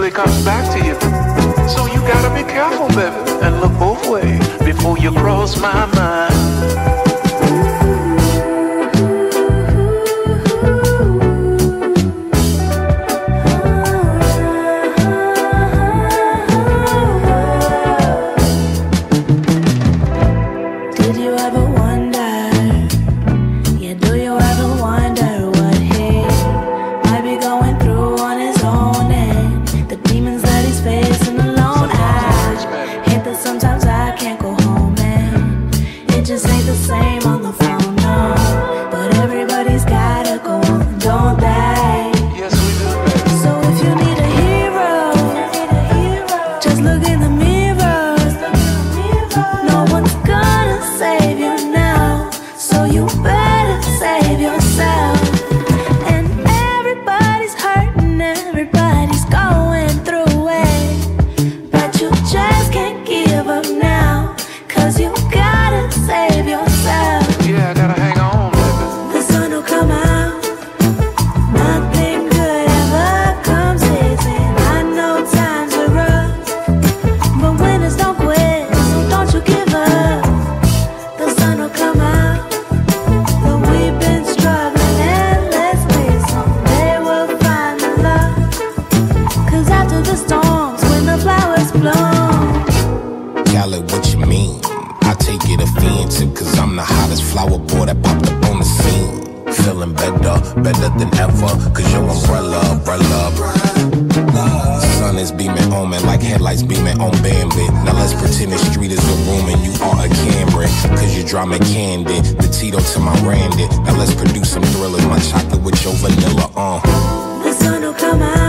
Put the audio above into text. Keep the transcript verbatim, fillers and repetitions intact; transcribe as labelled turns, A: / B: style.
A: eventually comes back to you. So you gotta be careful, baby, and look both ways before you cross my mind.
B: Drama candid, the Tito to my Randy. Now let's produce some thrillers. My chocolate with your vanilla, uh.
C: The sun will come out.